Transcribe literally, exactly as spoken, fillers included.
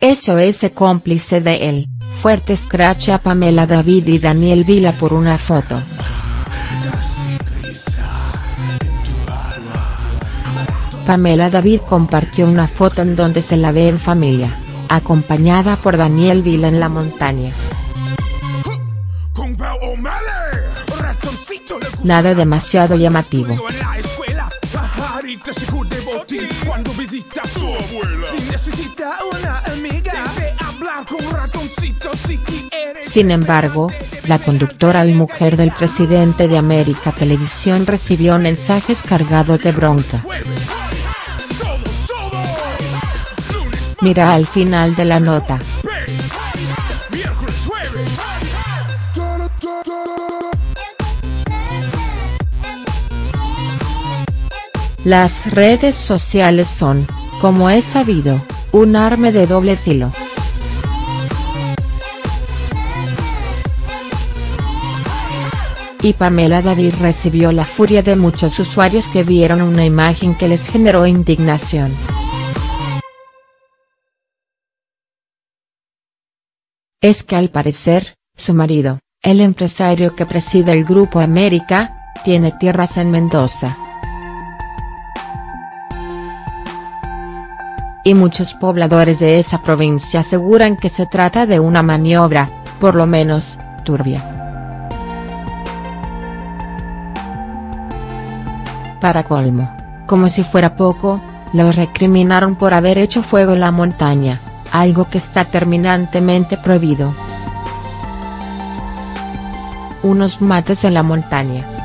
S O S cómplice de él, fuerte escrache a Pamela David y Daniel Vila por una foto. Pamela David compartió una foto en donde se la ve en familia, acompañada por Daniel Vila en la montaña. Nada demasiado llamativo. Sin embargo, la conductora y mujer del presidente de América Televisión recibió mensajes cargados de bronca. Mira al final de la nota. Las redes sociales son, como es sabido, un arma de doble filo. Y Pamela David recibió la furia de muchos usuarios que vieron una imagen que les generó indignación. Es que al parecer, su marido, el empresario que preside el Grupo América, tiene tierras en Mendoza. Y muchos pobladores de esa provincia aseguran que se trata de una maniobra, por lo menos, turbia. Para colmo, como si fuera poco, los recriminaron por haber hecho fuego en la montaña, algo que está terminantemente prohibido. Unos mates en la montaña.